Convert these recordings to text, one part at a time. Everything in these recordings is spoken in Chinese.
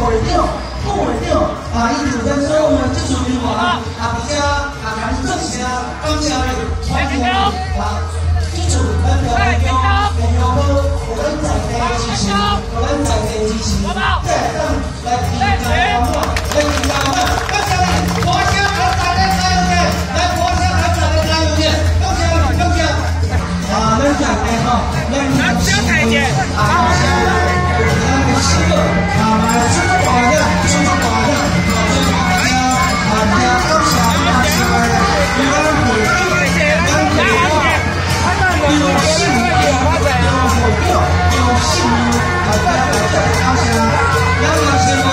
会长，副会长啊，伊就在说我们技术人员啊，而且啊，感谢感谢你，欢迎啊，技术咱条会长，会长好，我们在地支持，我们在地支持，再等来评价我们，来评价我们，感谢你，国家很大的加油点，来国家很大的加油点，感谢你，感谢。啊，咱讲的哈，咱讲台阶，啊，咱的四个啊，买四个保障，四个保障，保证大家啊，大家感谢感谢，有人回应，咱回应，有幸福，有回应，有幸福，大家大家感谢，两个新闻，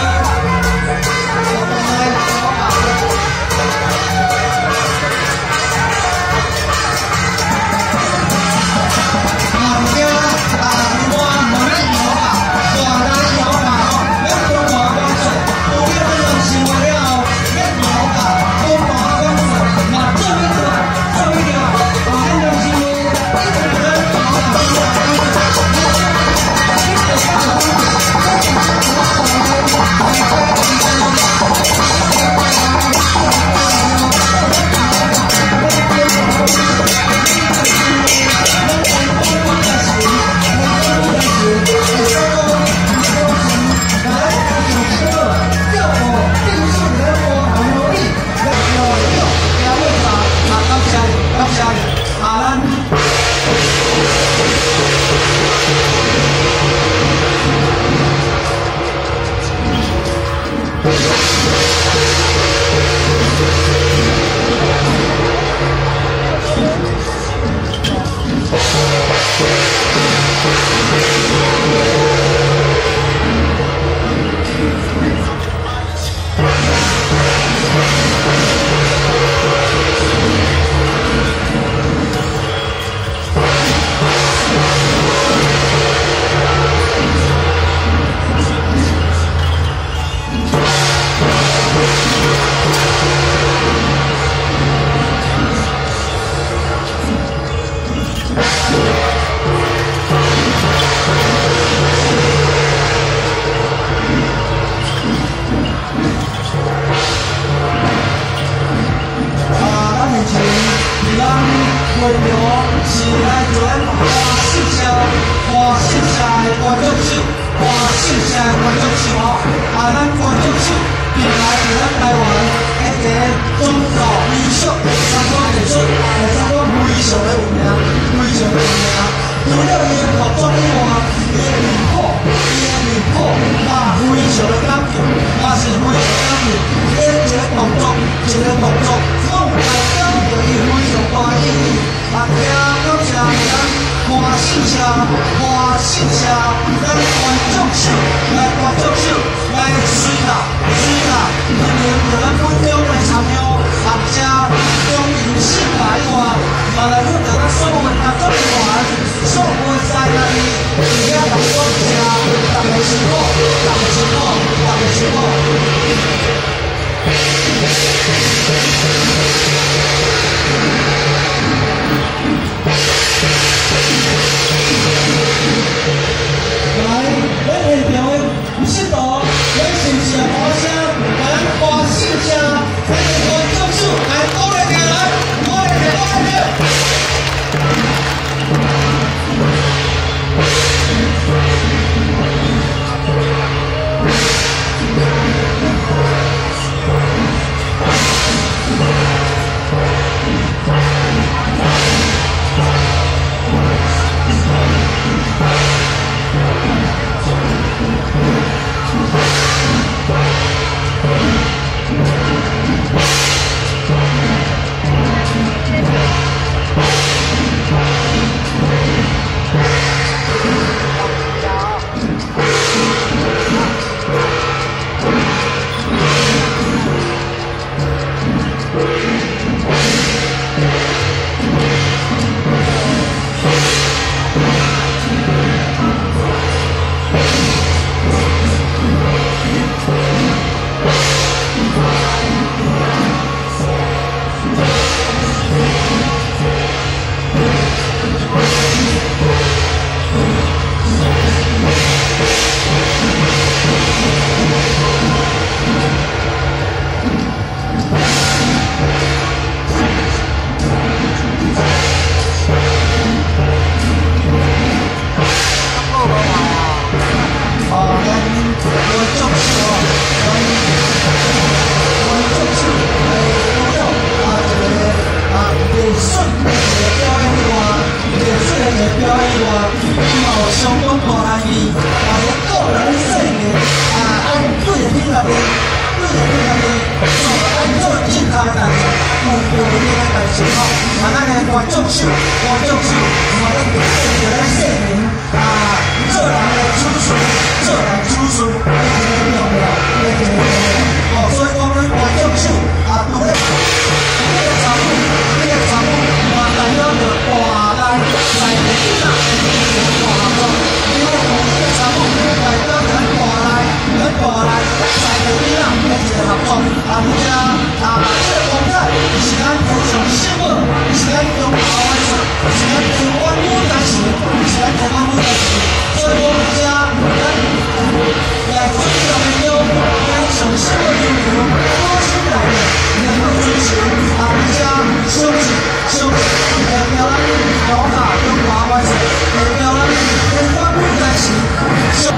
观众秀，我们就来说明做人的主持，做人主持，非常重要，非常重要。所以我们观众秀除了场务，代表着华来在地啦，华中，因为场务代表着华来在地啦，一个合作，而且这个公仔是咱非常新闻，是咱中华文化，是咱台湾舞台史，是咱台湾舞台史。所以我们家来尊重的有非常新闻内容，多新来的能够支持，而且休息，代表咱中华文化，代表咱台湾舞台史。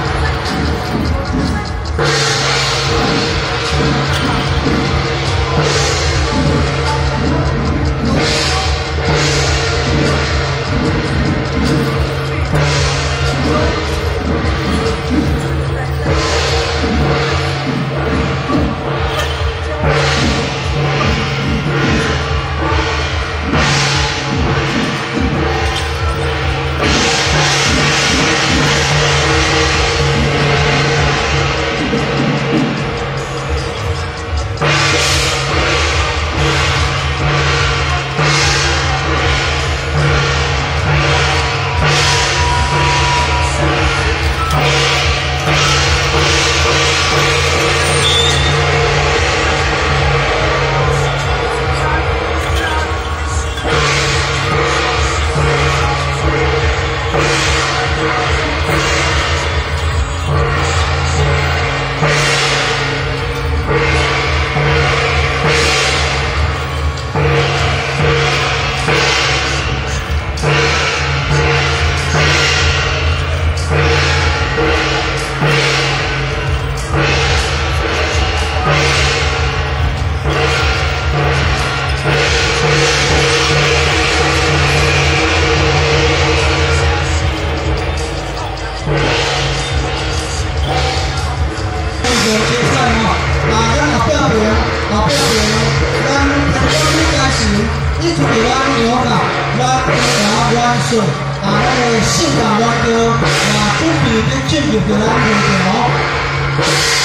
性感歌歌，准备跟进入的咱现场。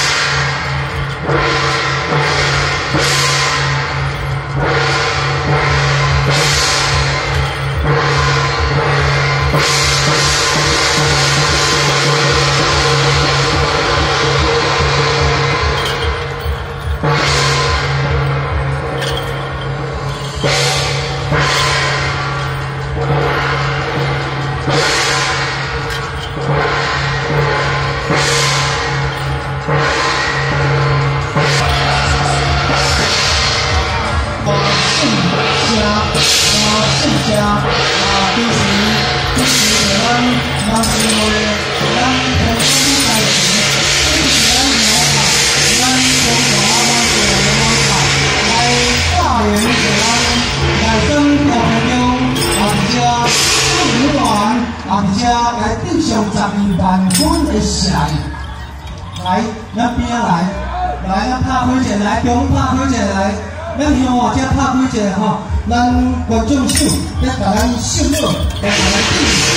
来顶上12万分的线，来，咱边来，咱拍开一个，来，中拍开一个来，咱向外这拍开一个吼，咱观众手，来甲咱秀了，来甲咱顶。